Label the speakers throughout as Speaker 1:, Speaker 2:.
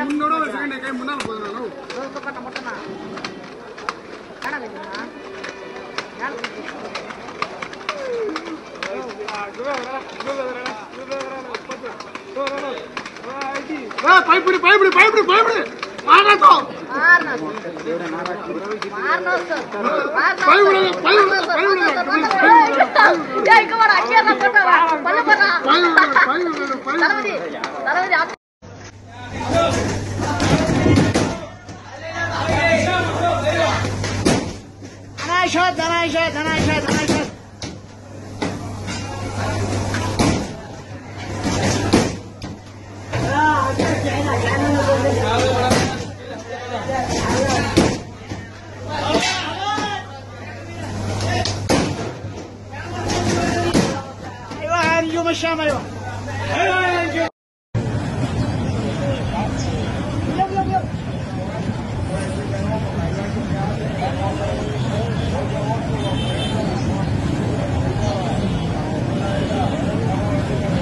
Speaker 1: முன்னோட ஒரு செகண்ட் கை முன்னால போறணும்
Speaker 2: பண்ண மட்டும்தான் காண வைக்கணுமா
Speaker 1: பயப்படு பயப்படு பயப்படு பயப்படு மாறனோ
Speaker 2: மாறனோ சார்
Speaker 1: பயப்படு பயப்படு பயப்படு
Speaker 2: ஏய் கமாடா அக்கியறா போடா பண்ண போடா
Speaker 1: பயப்படு
Speaker 2: தரவதி Danaisha. أيوة الشام أيوة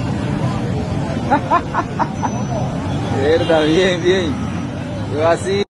Speaker 3: Verdad, bien, bien. Yo así.